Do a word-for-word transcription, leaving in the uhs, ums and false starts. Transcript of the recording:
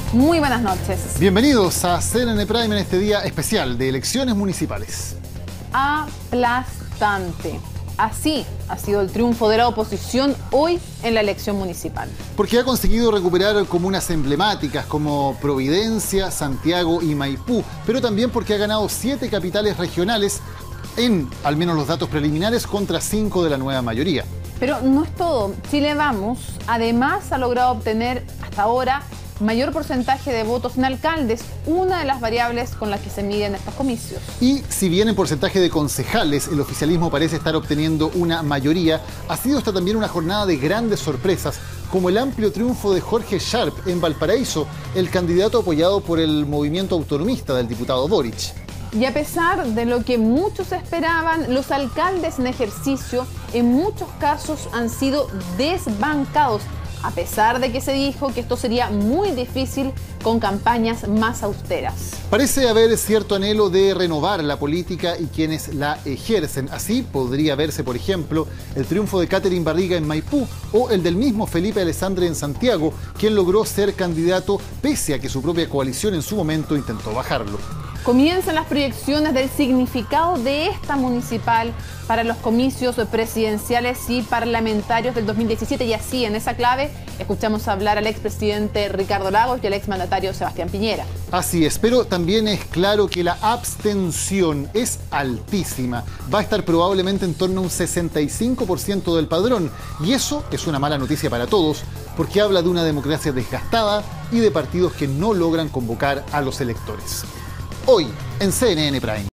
Muy buenas noches. Bienvenidos a C N N Prime en este día especial de elecciones municipales. Aplastante. Así ha sido el triunfo de la oposición hoy en la elección municipal. Porque ha conseguido recuperar comunas emblemáticas como Providencia, Santiago y Maipú, pero también porque ha ganado siete capitales regionales en, al menos los datos preliminares, contra cinco de la nueva mayoría. Pero no es todo. Chile Vamos, además, ha logrado obtener hasta ahora mayor porcentaje de votos en alcaldes, una de las variables con las que se miden estos comicios. Y si bien en porcentaje de concejales el oficialismo parece estar obteniendo una mayoría, ha sido esta también una jornada de grandes sorpresas, como el amplio triunfo de Jorge Sharp en Valparaíso, el candidato apoyado por el movimiento autonomista del diputado Boric. Y a pesar de lo que muchos esperaban, los alcaldes en ejercicio en muchos casos han sido desbancados, a pesar de que se dijo que esto sería muy difícil con campañas más austeras. Parece haber cierto anhelo de renovar la política y quienes la ejercen. Así podría verse, por ejemplo, el triunfo de Catherine Barriga en Maipú o el del mismo Felipe Alessandri en Santiago, quien logró ser candidato pese a que su propia coalición en su momento intentó bajarlo. Comienzan las proyecciones del significado de esta municipal para los comicios presidenciales y parlamentarios del dos mil diecisiete, y así, en esa clave, escuchamos hablar al expresidente Ricardo Lagos y al exmandatario Sebastián Piñera. Así es, pero también es claro que la abstención es altísima. Va a estar probablemente en torno a un sesenta y cinco por ciento del padrón, y eso es una mala noticia para todos, porque habla de una democracia desgastada y de partidos que no logran convocar a los electores. Hoy en C N N Prime.